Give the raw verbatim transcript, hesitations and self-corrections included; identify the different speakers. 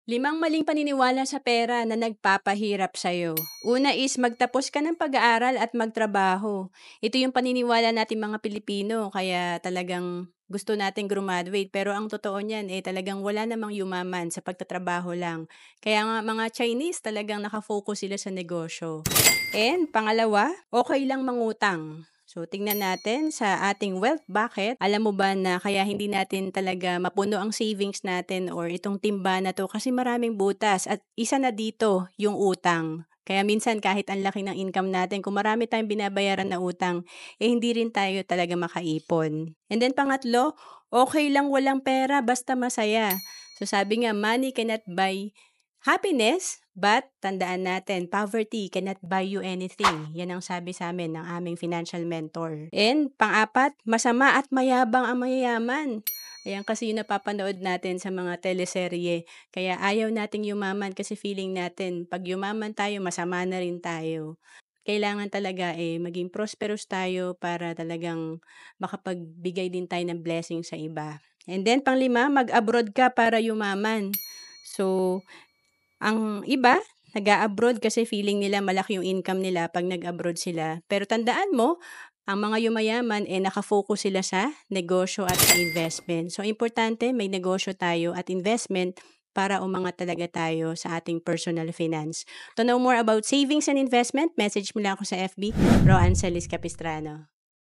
Speaker 1: Limang maling paniniwala sa pera na nagpapahirap sa'yo. Una is magtapos ka ng pag-aaral at magtrabaho. Ito yung paniniwala natin mga Pilipino kaya talagang gusto nating graduate pero ang totoo niyan eh talagang wala namang yumaman sa pagtatrabaho lang. Kaya nga mga Chinese talagang nakafocus sila sa negosyo. And pangalawa, okay lang mangutang. So, tingnan natin sa ating wealth bucket. Alam mo ba na kaya hindi natin talaga mapuno ang savings natin or itong timba na to kasi maraming butas at isa na dito yung utang. Kaya minsan kahit ang laki ng income natin, kung marami tayong binabayaran na utang, eh hindi rin tayo talaga makaipon. And then pangatlo, okay lang walang pera basta masaya. So sabi nga, money cannot buy happiness, but tandaan natin, poverty cannot buy you anything. Yan ang sabi sa amin ng aming financial mentor. And pang-apat, masama at mayabang ang mayayaman. Ayan kasi yung napapanood natin sa mga teleserye. Kaya ayaw nating yumaman kasi feeling natin, pag yumaman tayo, masama na rin tayo. Kailangan talaga eh maging prosperous tayo para talagang makapagbigay din tayo ng blessing sa iba. And then panglima, mag-abroad ka para yumaman. So, ang iba, nag-a-abroad kasi feeling nila malaki yung income nila 'pag nag-abroad sila. Pero tandaan mo, ang mga yumayaman, eh, naka-focus sila sa negosyo at sa investment. So, importante may negosyo tayo at investment para umangat talaga tayo sa ating personal finance. To know more about savings and investment, message mo lang ako sa F B, Ro Angeles Capistrano.